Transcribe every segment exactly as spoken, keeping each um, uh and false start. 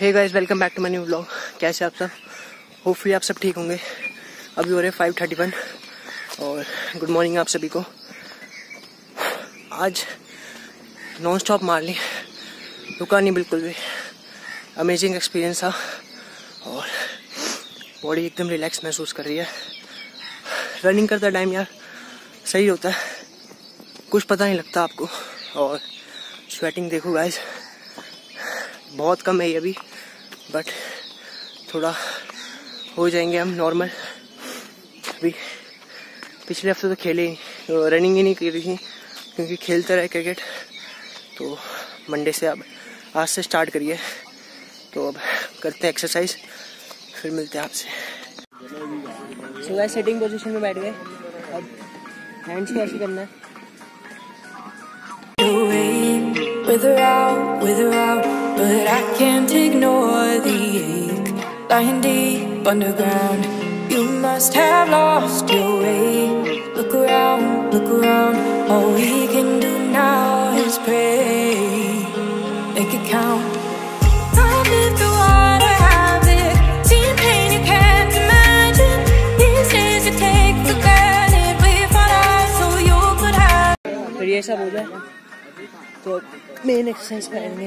Hey guys, welcome back to my new vlog. कैसे आप सब? होपफुली आप सब ठीक होंगे। अभी हो रहे फाइव थर्टी वन और गुड मॉर्निंग आप सभी को। आज नॉन स्टॉप मार ली, रुका नहीं बिल्कुल भी। अमेजिंग एक्सपीरियंस था और बॉडी एकदम रिलैक्स महसूस कर रही है। रनिंग करता टाइम यार सही होता है, कुछ पता नहीं लगता आपको। और स्वेटिंग देखो गाइस, बहुत कम है ये अभी, बट थोड़ा हो जाएंगे हम नॉर्मल। अभी पिछले हफ्ते तो खेले ही, रनिंग ही नहीं की थी क्योंकि खेलते रहे क्रिकेट। तो मंडे से अब आज से स्टार्ट करिए, तो अब करते हैं एक्सरसाइज, फिर मिलते हैं आपसे। सो गाइस, सेटिंग पोजीशन में बैठ गए। अब हैंड्स को ऐसे करना है। With or out, with or out, but I can't ignore the ache. Lying deep underground, you must have lost your way. Look around, look around, all we can do now is pray. Make it count. I've lived through what I have lived, seen pain you can't imagine. These days you take for granted, we fought out so you could have. फिर ये सब हो जाए तो main exercise करेंगे।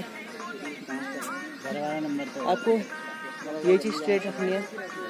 आपको ये चीज स्ट्रेट रखनी है।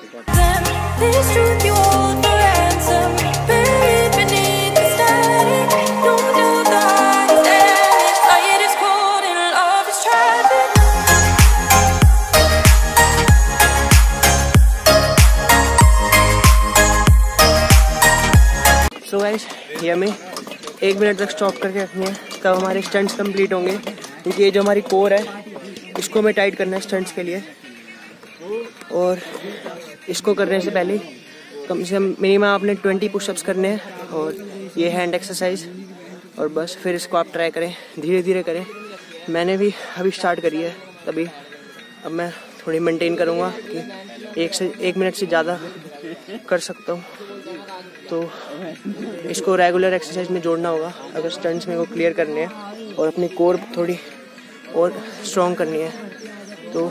सो गाइस, ये हमें एक मिनट तक स्टॉप करके रखनी है, तब हमारे स्टंट्स कंप्लीट होंगे। क्योंकि ये जो हमारी कोर है इसको हमें टाइट करना है स्टंट्स के लिए। और इसको करने से पहले कम से कम मिनिमम आपने ट्वेंटी पुशअप्स करने हैं और ये हैंड एक्सरसाइज। और बस फिर इसको आप ट्राई करें, धीरे धीरे करें। मैंने भी अभी स्टार्ट करी है, तभी अब मैं थोड़ी मेंटेन करूँगा कि एक से एक मिनट से ज़्यादा कर सकता हूँ। तो इसको रेगुलर एक्सरसाइज में जोड़ना होगा अगर स्टंट्स में को क्लियर करने हैं और अपनी कोर थोड़ी और स्ट्रॉन्ग करनी है। तो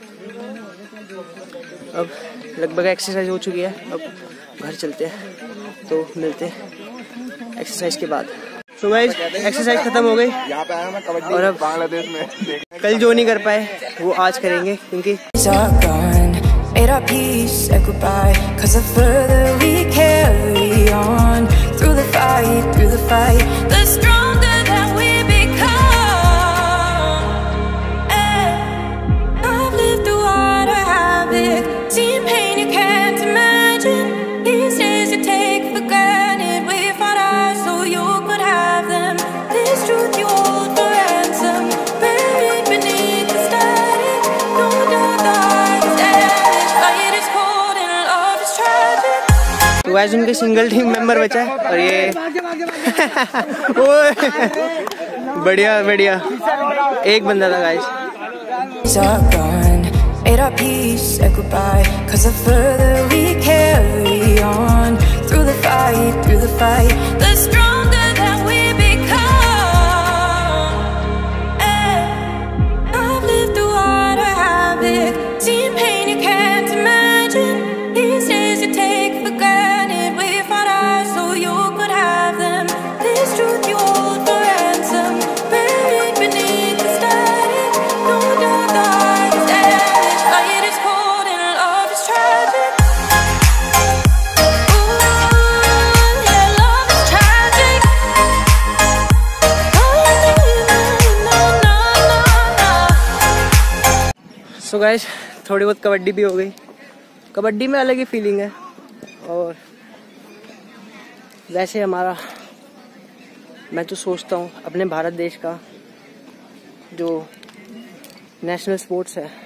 अब लगभग एक्सरसाइज हो चुकी है, अब घर चलते हैं, तो मिलते हैं एक्सरसाइज के बाद। तो गाइस, एक्सरसाइज खत्म हो गई और अब बांग्लादेश में कल जो नहीं कर पाए वो आज करेंगे, क्योंकि Made our peace, said goodbye, cause the further we carry on, through the fight, through the fight, the stronger that we become. And I've lived through what I haven't, seen pain you can't imagine. These days you take for granted, we fought out so you could have them. This truth you hold for ransom, buried beneath the static, no doubt that तो guys, उनके single team member बचा है और ये बढ़िया बढ़िया एक बंदा था guys. Made our peace, said goodbye, cause the further we carry on, through the fight, through the fight, the stronger that we become. And I've lived through what I haven't, seen pain you can't imagine. These days you take for granted, we fought out so you could have them. This truth you hold for ransom, buried beneath the static, no doubt that it's endless. Light is cold and love is tragic. Ooh, yeah, love is tragic. Oh, no, no, no, no. So guys, थोड़ी बहुत कबड्डी भी हो गई। कबड्डी में अलग ही feeling है। और वैसे हमारा, मैं तो सोचता हूँ अपने भारत देश का जो नेशनल स्पोर्ट्स है,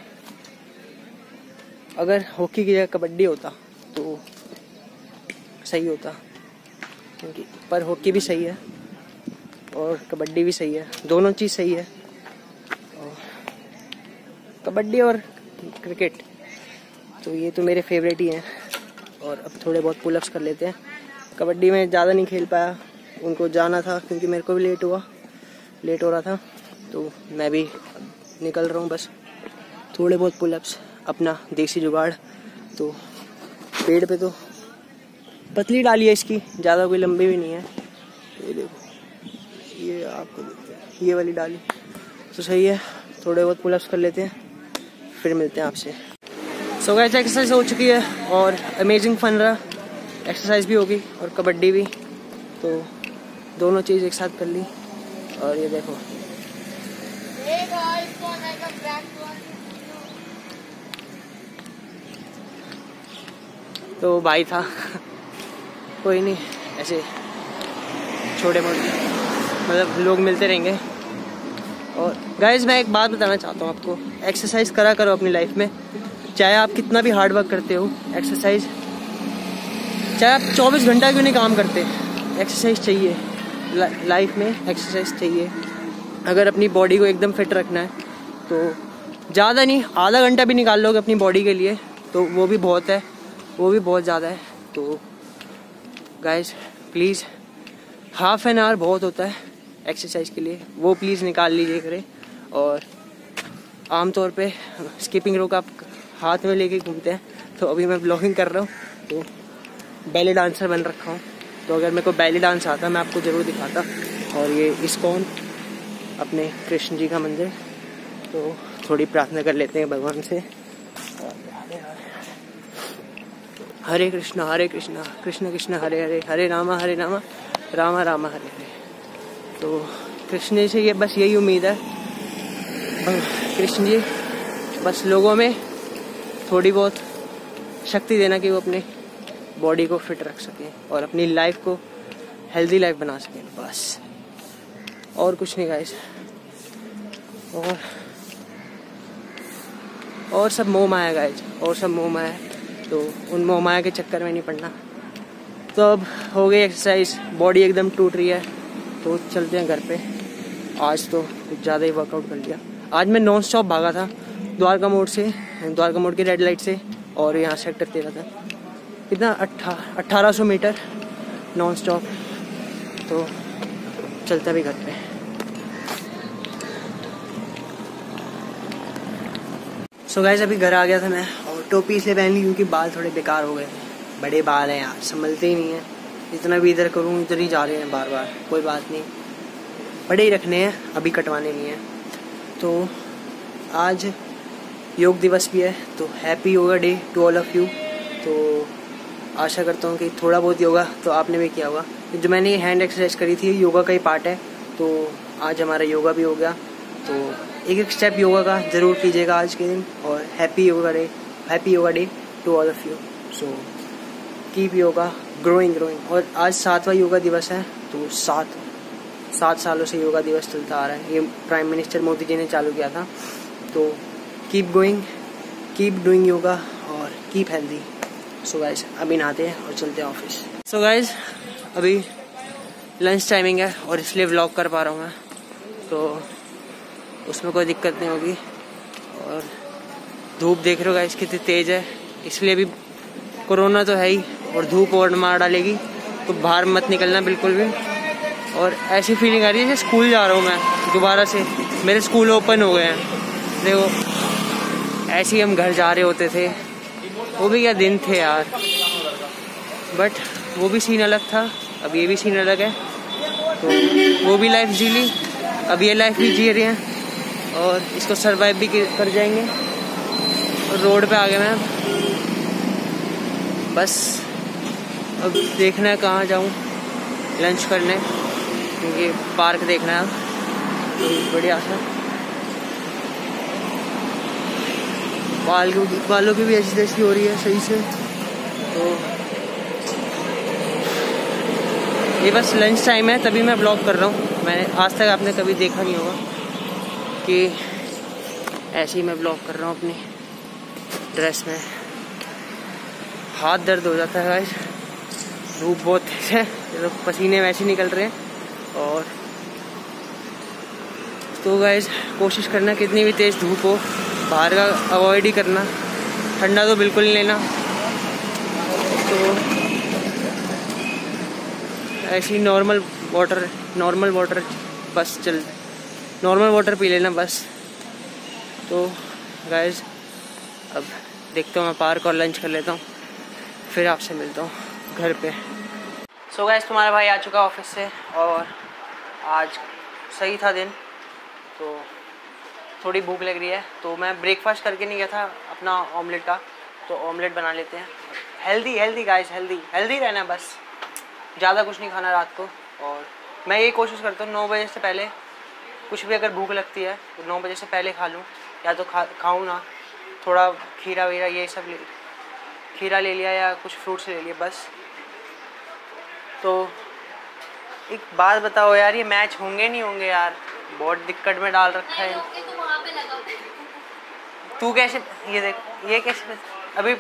अगर हॉकी की जगह कबड्डी होता तो सही होता। क्योंकि पर हॉकी भी सही है और कबड्डी भी सही है, दोनों चीज़ सही है। और कबड्डी और क्रिकेट तो ये तो मेरे फेवरेट ही हैं। और अब थोड़े बहुत पुलअप्स कर लेते हैं। कबड्डी में ज़्यादा नहीं खेल पाया, उनको जाना था क्योंकि मेरे को भी लेट हुआ लेट हो रहा था, तो मैं भी निकल रहा हूँ बस। थोड़े बहुत पुलअप्स, अपना देसी जुगाड़। तो पेड़ पे तो पतली डाली है इसकी, ज़्यादा कोई लंबी भी नहीं है। ये देखो, ये आपको ये वाली डाली तो सही है। थोड़े बहुत पुलअप्स कर लेते हैं, फिर मिलते हैं आपसे। सो गाइस एक्सरसाइज हो चुकी है और अमेजिंग फन रहा। एक्सरसाइज भी होगी और कबड्डी भी, तो दोनों चीज़ एक साथ कर ली। और ये देखो तो भाई था कोई नहीं, ऐसे छोटे मोटे मतलब लोग मिलते रहेंगे। और गाइज मैं एक बात बताना चाहता हूँ आपको, एक्सरसाइज करा करो अपनी लाइफ में। चाहे आप कितना भी हार्ड वर्क करते हो, एक्सरसाइज, चाहे आप चौबीस घंटा क्यों नहीं काम करते, एक्सरसाइज चाहिए लाइफ में। एक्सरसाइज चाहिए अगर अपनी बॉडी को एकदम फिट रखना है तो। ज़्यादा नहीं, आधा घंटा भी निकाल लोगे अपनी बॉडी के लिए तो वो भी बहुत है, वो भी बहुत ज़्यादा है। तो guys please, half an hour बहुत होता है एक्सरसाइज के लिए, वो प्लीज़ निकाल लीजिए करें। और आमतौर पे स्किपिंग रोप आप हाथ में लेके घूमते हैं, तो अभी मैं ब्लॉगिंग कर रहा हूँ तो बैले डांसर बन रखा हूँ। तो अगर मेरे को बैले डांस आता मैं आपको ज़रूर दिखाता। और ये इस्कॉन अपने कृष्ण जी का मंदिर, तो थोड़ी प्रार्थना कर लेते हैं भगवान से। हरे कृष्णा हरे कृष्णा कृष्ण कृष्ण हरे हरे, हरे रामा हरे रामा रामा रामा हरे हरे। तो कृष्ण जी से ये बस यही उम्मीद है, कृष्ण जी बस लोगों में थोड़ी बहुत शक्ति देना कि वो अपने बॉडी को फिट रख सकें और अपनी लाइफ को हेल्दी लाइफ बना सकें, बस और कुछ नहीं गाइस। और और सब मोह माया गाइस, और सब मोह माया, तो उन मोह माया के चक्कर में नहीं पड़ना। तो अब हो गई एक्सरसाइज, बॉडी एकदम टूट रही है, तो चलते हैं घर पे। आज तो कुछ ज़्यादा ही वर्कआउट कर लिया। आज मैं नॉन स्टॉप भागा था द्वारका मोड़ से, द्वारका मोड़ की रेड लाइट से, और यहाँ सेक्टर तेरह था। कितना अट्ठा अट्ठारह सौ मीटर नॉन स्टॉप। तो चलते भी घर पे। सो गाइस अभी घर आ गया था मैं, और टोपी इसलिए पहन ली क्योंकि बाल थोड़े बेकार हो गए, बड़े बाल हैं यार, संभलते ही नहीं है। जितना भी इधर करूँ इधर ही जा रहे हैं बार बार। कोई बात नहीं, बड़े ही रखने हैं, अभी कटवाने नहीं हैं। तो आज योग दिवस भी है, तो happy yoga day to all of you. तो आशा करता हूँ कि थोड़ा बहुत योगा तो आपने भी किया होगा। जो मैंने ये हैंड एक्सरसाइज करी थी योगा का ही पार्ट है, तो आज हमारा योगा भी हो गया। तो एक एक स्टेप योगा का ज़रूर कीजिएगा आज के दिन। और happy yoga day, happy yoga day to all of you. So keep yoga growing growing. और आज सातवां योगा दिवस है, तो सात सात सालों से योगा दिवस चलता आ रहा है। ये प्राइम मिनिस्टर मोदी जी ने चालू किया था। तो keep going, keep doing yoga और कीप हेल्दी। सो गाइज अभी नहाते हैं और चलते हैं ऑफिस। सो गाइज अभी लंच टाइमिंग है और इसलिए व्लॉग कर पा रहा हूँ मैं, तो उसमें कोई दिक्कत नहीं होगी। और धूप देख रहे हो गाइस कितनी तेज़ है, इसलिए भी कोरोना तो है ही, और धूप और मार डालेगी, तो बाहर मत निकलना बिल्कुल भी। और ऐसी फीलिंग आ रही है जैसे स्कूल जा रहा हूँ मैं दोबारा से, मेरे स्कूल ओपन हो गए हैं। देखो ऐसे ही हम घर जा रहे होते थे, वो भी क्या दिन थे यार, बट वो भी सीन अलग था, अब ये भी सीन अलग है। तो वो भी लाइफ जी ली, अब ये लाइफ भी जी रहे हैं और इसको सरवाइव भी कर जाएंगे। और रोड पे आ गए मैं, बस अब देखना है कहाँ जाऊँ लंच करने, क्योंकि पार्क देखना है। तो बढ़िया सा बाल बालों की भी ऐसी तैसी हो रही है सही से। तो ये बस लंच टाइम है तभी मैं ब्लॉग कर रहा हूँ। मैंने आज तक आपने कभी देखा नहीं होगा कि ऐसे ही मैं ब्लॉग कर रहा हूँ अपनी ड्रेस में। हाथ दर्द हो जाता है गाइस, धूप बहुत तेज है, तो पसीने वैसे निकल रहे हैं। और तो गाइस कोशिश करना कितनी भी तेज़ धूप हो बाहर का अवॉइड ही करना, ठंडा तो बिल्कुल नहीं लेना। तो ऐसी नॉर्मल वाटर नॉर्मल वाटर बस चल नॉर्मल वाटर पी लेना बस। तो गाइस अब देखता हूँ मैं पार्क और लंच कर लेता हूँ, फिर आपसे मिलता हूँ घर पे। सो गाइस तुम्हारा भाई आ चुका ऑफिस से और आज सही था दिन, तो थोड़ी भूख लग रही है, तो मैं ब्रेकफास्ट करके नहीं गया था अपना ऑमलेट का, तो ऑमलेट बना लेते हैं। Healthy healthy guys, healthy healthy रहना बस, ज़्यादा कुछ नहीं खाना रात को। और मैं ये कोशिश करता हूँ नौ बजे से पहले कुछ भी अगर भूख लगती है तो नौ बजे से पहले खा लूँ, या तो खा खाऊँ ना, थोड़ा खीरा वीरा ये सब ले, खीरा ले लिया या कुछ फ्रूट्स ले लिए बस। तो एक बात बताओ यार, ये मैच होंगे नहीं होंगे यार, बहुत दिक्कत में डाल रखा है। तू कैसे, ये देख ये कैसे अभी,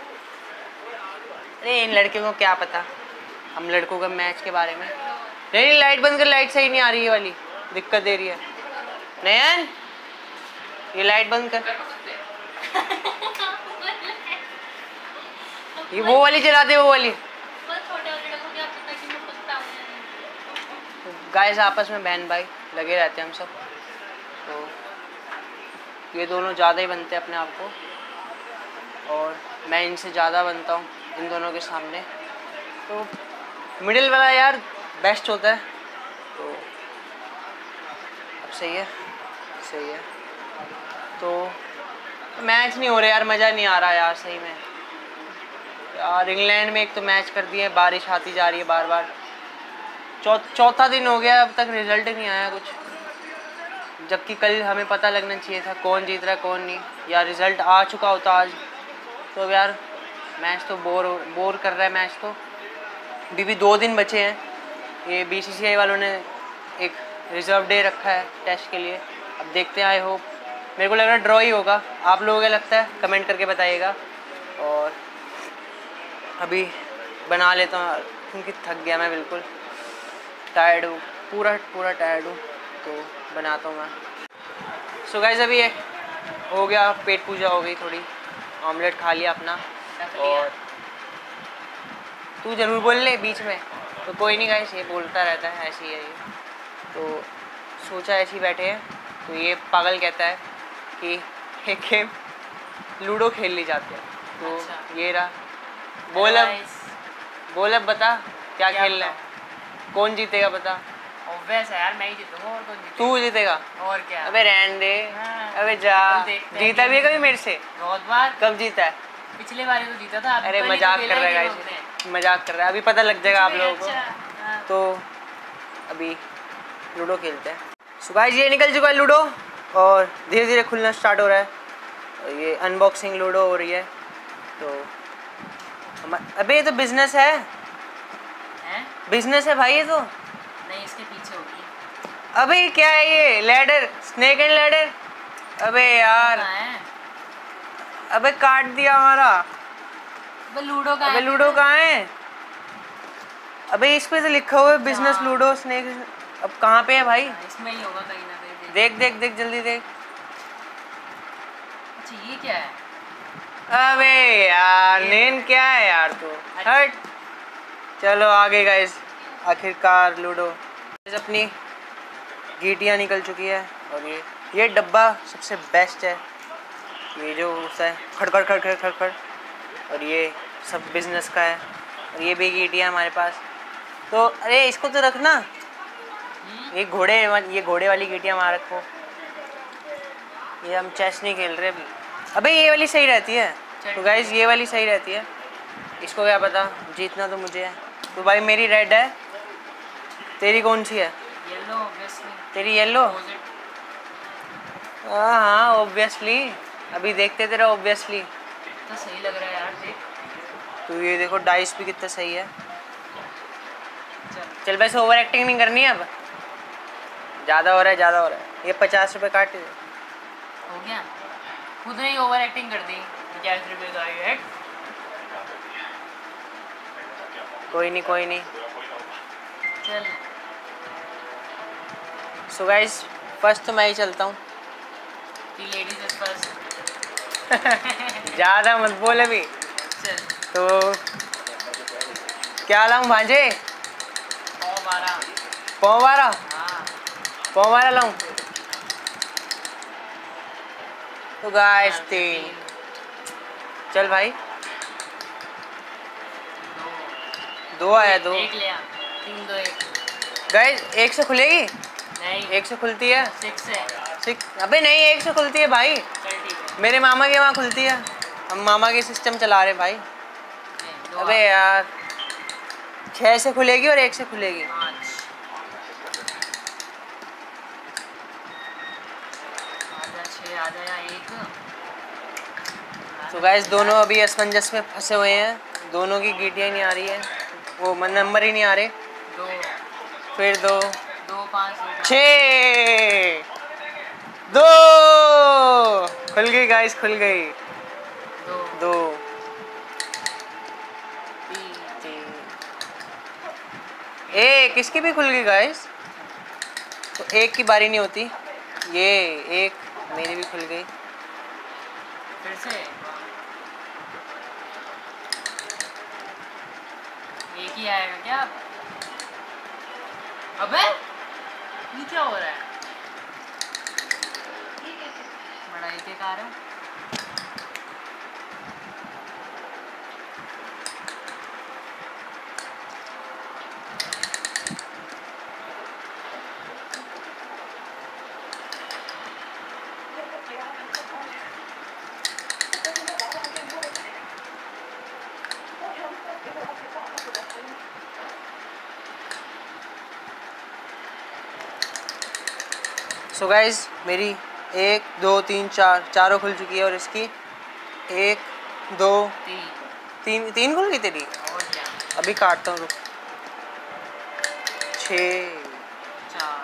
अरे इन लड़के को क्या पता हम लड़कों का मैच के बारे में। नहीं नहीं लाइट बंद कर, लाइट सही नहीं आ रही है वाली, दिक्कत दे रही है। नयन ये लाइट बंद कर, ये वो वाली चला दे, वो वाली। गाइस आपस में बहन भाई लगे रहते हैं हम सब, तो ये दोनों ज़्यादा ही बनते हैं अपने आप को, और मैं इनसे ज़्यादा बनता हूँ इन दोनों के सामने। तो मिडिल वाला यार बेस्ट होता है। तो अब सही है, सही है। तो मैच नहीं हो रहा यार, मज़ा नहीं आ रहा यार सही में यार। इंग्लैंड में एक तो मैच कर दिए, बारिश आती जा रही है बार बार, चौ चौथा दिन हो गया अब तक रिजल्ट नहीं आया कुछ, जबकि कल हमें पता लगना चाहिए था कौन जीत रहा है कौन नहीं, या रिज़ल्ट आ चुका होता आज। तो अब यार मैच तो बोर बोर कर रहा है मैच तो। अभी भी दो दिन बचे हैं, ये बीसीसीआई वालों ने एक रिजर्व डे रखा है टेस्ट के लिए, अब देखते हैं। आई होप, मेरे को लग रहा है ड्रॉ ही होगा। आप लोगों को लगता है कमेंट करके बताइएगा। और अभी बना लेता हूँ क्योंकि थक गया मैं, बिल्कुल टायर्ड हूँ, पूरा पूरा टायर्ड हूँ, तो बनाता हूँ मैं। सो गाइस अभी हो गया, पेट पूजा हो गई थोड़ी, ऑमलेट खा लिया अपना। और तू ज़रूर बोल ले बीच में, तो कोई नहीं गाइस, ये बोलता रहता है ऐसे ही है ये। तो सोचा ऐसे ही बैठे हैं, तो ये पागल कहता है कि एक गेम लूडो खेल ली जाते हैं। तो अच्छा। ये रहा, बोल अब बोल अब बता क्या, क्या खेलना है, कौन जीतेगा बता। ऑब्वियस है यार, मैं ही जीतूंगा, और कौन जीतेगा? तू जीतेगा और क्या। अबे रहने दे। हाँ। अबे जा, जीता भी है कभी मेरे से? बहुत बार। कब जीता है? पिछले बार तो जीता था। अरे मजाक कर रहा है, मजाक कर रहा है, अभी पता लग जाएगा आप लोगों को। हाँ। तो अभी लूडो खेलते हैं। सो गाइस ये निकल चुका है लूडो, और धीरे धीरे खुलना स्टार्ट हो रहा है, और ये अनबॉक्सिंग लूडो हो रही है। तो अबे ये तो बिजनेस है, हैं? बिजनेस है भाई ये तो। नहीं, इसके पीछे होगी। अबे क्या है ये, लैडर, स्नेक एंड लैडर। अबे यार, अबे काट दिया हमारा। अबे लूडो का, अबे लूडो कहाँ है? अबे इस पे तो लिखा हुआ है बिजनेस लूडो स्नेक। अब कहाँ पे है भाई? इसमें ही होगा कहीं ना कहीं। देख देख देख जल्दी देख। अच्छा ये क्या है? अबे यार नेन क्या है यार तू, हट। चलो आगे गाइस, आखिरकार लूडो अपनी गीटियाँ निकल चुकी है, और ये ये डब्बा सबसे बेस्ट है, ये जो होता है खड़खड़ खड़खड़ खड़खड़, और ये सब बिजनेस का है। और ये भी गीटियाँ हमारे पास, तो अरे इसको तो रखना, ये घोड़े ये घोड़े वाली गीटियाँ वहाँ रखो। ये हम चेस नहीं खेल रहे अभी। अबे ये वाली सही रहती है, तो गाइस ये वाली सही रहती है, इसको क्या पता, जीतना तो मुझे है। तो भाई मेरी रेड है, तेरी कौन सी है? Yellow obviously. तेरी येलो? हाँ हाँ ऑब्वियसली, अभी देखते तेरा ऑब्वियसली। तो सही लग रहा है यार, देख। तो ये देखो डाइस भी कितना सही है। चल वैसे ओवर एक्टिंग नहीं करनी है अब, ज़्यादा हो रहा है ज़्यादा हो रहा है। ये पचास रुपये काट हो गया, खुद ने ओवर एक्टिंग कर दी। पचास रुपये का है, कोई नहीं कोई नहीं। चल सो गाइस फर्स्ट तो मैं ही चलता हूँ। Ladies is first. ज़्यादा मत बोल अभी। चल तो क्या लाऊं भांजे? पौ बारह। पौ बारह? हाँ पौ बारह लाऊं? तो गाइस तीन। चल भाई, दो दो आया दो। एक ले आ, तीन दो एक। गाइस एक से खुलेगी? नहीं, एक से खुलती है। सिक्स है। सिक्स? अबे नहीं, एक से खुलती है भाई। चल ठीक है। मेरे मामा के वहाँ खुलती है, हम मामा के सिस्टम चला रहे भाई। नहीं, दो अबे आ- यार, छः से खुलेगी और एक से खुलेगी। पाँच। आजा छः, आजा या एक। तो गाइस दोनों अभी असमंजस में फंसे हुए हैं, दोनों की गीटियाँ नहीं आ रही है, वो मन नंबर ही नहीं आ रहे। दो फिर दो, दो पाँच दो पाँच। छः, दो खुल गई गाइस, खुल गई। दो दो, तीन तीन, एक, इसकी भी खुल गई गाइस। तो एक की बारी नहीं होती, ये एक मेरी भी खुल गई। फिर से एक ही आएगा क्या अब? अबे ये क्या हो रहा है? बड़ा एक एक आ रहा है। सो गाइस मेरी एक दो तीन चार चारों खुल चुकी है, और इसकी एक दो तीन तीन तीन खुल गई तेरी। और क्या? अभी काटता हूँ, रुक। छः, चार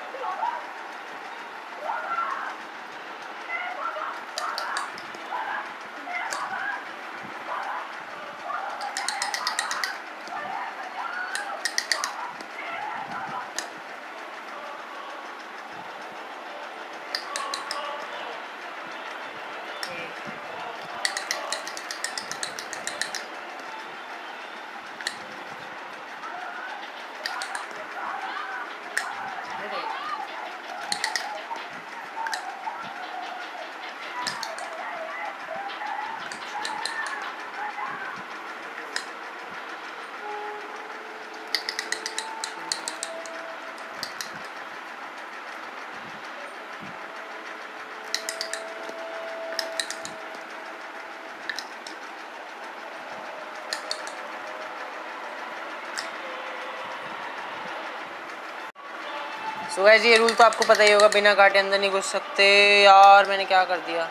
सो गाइस ये रूल तो आपको पता ही होगा, बिना काटे अंदर नहीं घुस सकते। यार मैंने क्या कर दिया,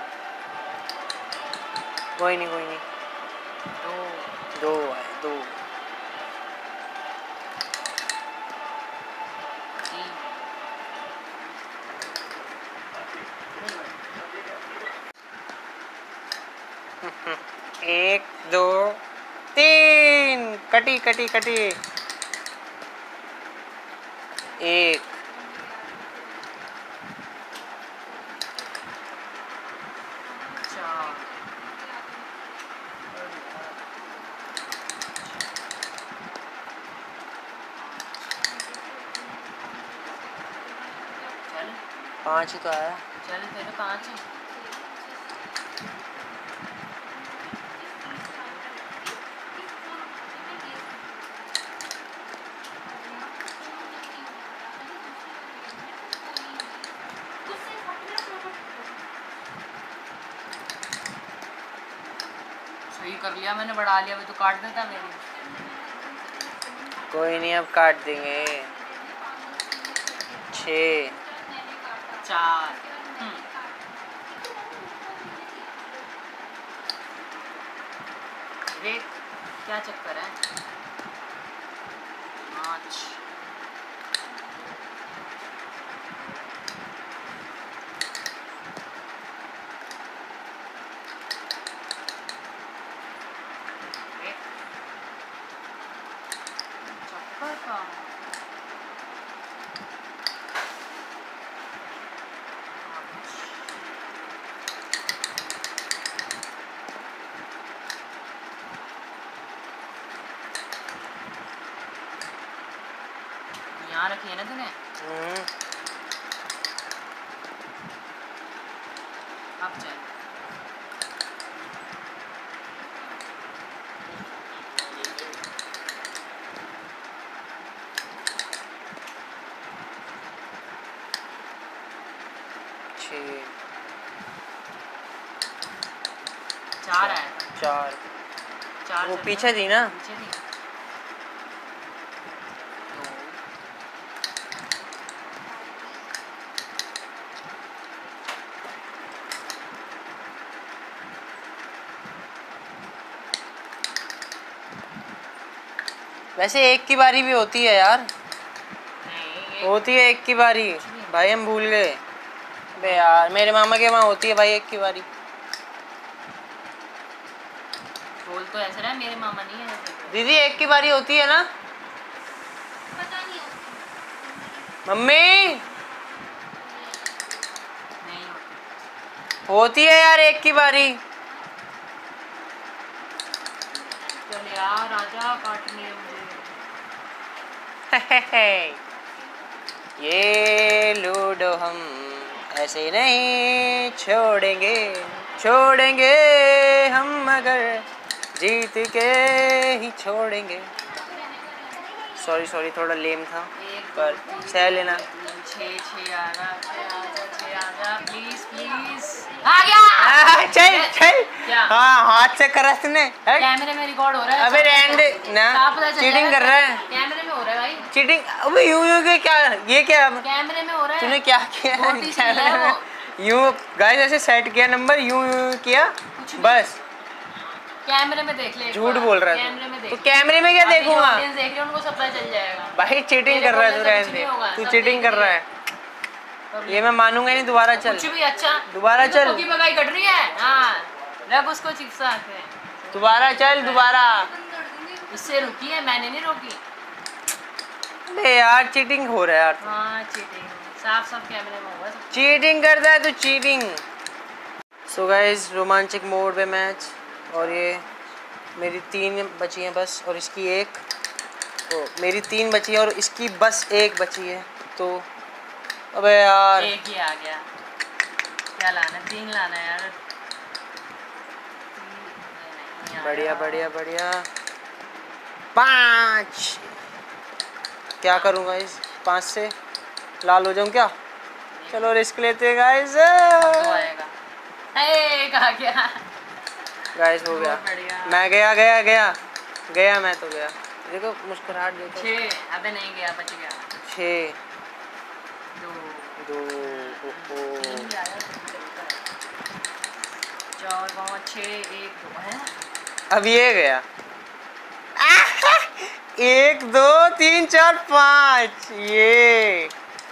कोई नहीं कोई नहीं। दो दो आए, दो। तीन एक दो तीन, कटी कटी कटी। एक, चार चल पाँच ही तो आया। चल तेरे पाँच है। सही कर लिया मैंने, बढ़ा लिया, अभी तो काट देता मेरी। कोई नहीं, अब काट देंगे। छः, चार हम्म, देख क्या चक्कर है। पाँच देख, चक्कर का यहाँ रखी है ना तूने। हम्म, अब चल छः चार आया था। चार चार वो चल पीछे रहा। थी ना। पीछे थी। दो। वैसे एक की बारी भी होती है यार, नहीं, एक होती है एक की बारी। भाई हम भूल गए। अबे यार मेरे मामा के वहाँ होती है भाई एक की बारी। बोल तो ऐसा रहा है, मेरे मामा नहीं है ऐसे। दीदी एक की बारी होती है ना? पता नहीं मम्मी नहीं होती। होती है यार एक की बारी। चल यार आजा, काटनी है मुझे। ये लूडो हम ऐसे नहीं छोड़ेंगे, छोड़ेंगे हम मगर जीत के ही छोड़ेंगे। सॉरी सॉरी थोड़ा लेम था एक पर सह लेना। छः छः आ रहा, छः आजा, छः आजा, प्लीज प्लीज। आ गया। आ, चल चल। क्या? हाँ हाथ से कर तूने। हट। कैमरे में रिकॉर्ड हो रहा है। अबे रहने ना, साफ पता चल चीटिंग रहा कर रहा है। कैमरे में हो रहा है भाई। चीटिंग अबे यूं यूं के क्या ये क्या कैमरे में हो रहा है। तूने क्या किया? छोटी सी है वो। यूं गाइस ऐसे सेट किया नंबर, यूं यूं किया कुछ भी। बस। कैमरे में देख ले एक झूठ बार। बोल रहा है कैमरे में तू। देख तो कैमरे में क्या अभी जो देखूंगा? ऑडियंस देख रहे हैं उनको सब पता चल जाएगा। भाई चीटिंग तेरे कर रहा है तू, बोलने से रहने कुछ दे। नहीं होगा, तू सब चीटिंग देख कर रहा है। रहे ये मैं मानूंगा नहीं, दोबारा चल। कुछ भी। अच्छा दोबारा ये तो चल। पकी पकाई कट रही है। हाँ रख उसको चिप्सा के। दोबारा चल दोबारा। इससे रुकी है, मैंने नहीं रोकी। अबे यार चीटिंग हो रहा है यार। हाँ चीटिंग साफ साफ कैमरे में होगा सब। चीटिंग करता है तू, चीटिंग। सो गाइस रोमांचक मोड पे मैच, और ये मेरी तीन बची हैं बस, और इसकी एक। तो मेरी तीन बची है और इसकी बस एक बची है। तो अबे यार एक ही आ गया। क्या लाना है? तीन लाना है यार। नहीं, बढ़िया आया। बढ़िया बढ़िया। पाँच। क्या करूँगा इस पाँच से? लाल हो जाऊँ क्या? चलो रिस्क लेते हैं गाइस। दो आएगा। एक आ गया। गाइस हो गया। बहुत बढ़िया। मैं गया गया गया गया मैं तो गया। देखो मुस्कुराहट देखो। छः। अबे नहीं गया, बच गया। छः दो। दो हो, हो। तीन भी आया तो चलता है। चार पाँच छः एक दो है। अब ये गया। एक दो तीन चार पाँच ये।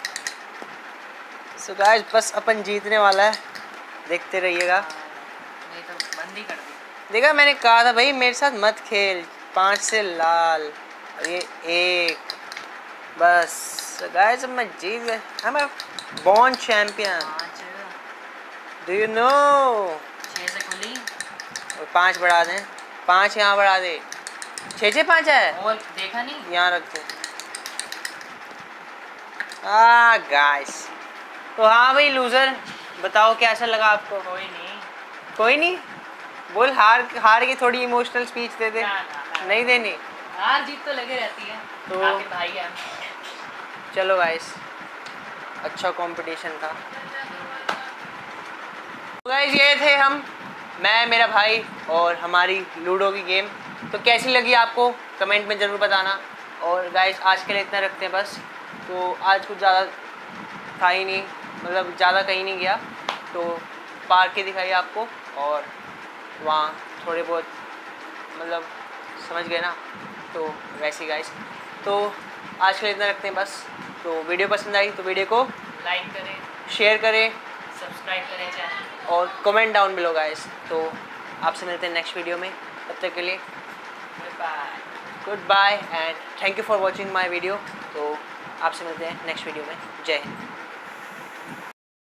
सो गाइस बस अपन जीतने वाला है, देखते रहिएगा। नहीं तो बंद ही कर दी। देखा मैंने कहा था भाई मेरे साथ मत खेल। पाँच से लाल और ये एक बस। गाइस अब मैं जीत गया। I'm a born champion. पाँच। Do you know? छः से खुली। और पाँच बढ़ा दें। पाँच यहाँ बढ़ा दे। छः छः पाँच है। और देखा नहीं। यहाँ रख दे। आ गाइस तो हाँ भाई लूजर, बताओ कैसा लगा आपको? कोई नहीं। कोई नहीं बोल। हार हार की थोड़ी इमोशनल स्पीच दे दे। ना, ना, ना। नहीं देनी? हार जीत तो लगे रहती है। तो- आखिर भाई है। चलो गाइस अच्छा कंपटीशन था। गाइस ये थे हम, मैं मेरा भाई और हमारी लूडो की गेम। तो कैसी लगी आपको कमेंट में ज़रूर बताना। और गाइस आज के लिए इतना रखते हैं बस। तो आज कुछ ज़्यादा था ही नहीं, मतलब ज़्यादा कहीं नहीं गया। तो पार्क ही दिखाई आपको, और वहाँ थोड़े बहुत मतलब समझ गए ना, तो वैसे गाइस। तो आज के लिए इतना रखते हैं बस। तो वीडियो पसंद आई तो वीडियो को लाइक करें, शेयर करें सब्सक्राइब करें चैनल। और कमेंट डाउन बिलो गाइस। तो आपसे मिलते हैं नेक्स्ट वीडियो में, तब तक के लिए bye. Good bye and thank you for watching my video. तो आपसे मिलते हैं नेक्स्ट वीडियो में। जय हिंद।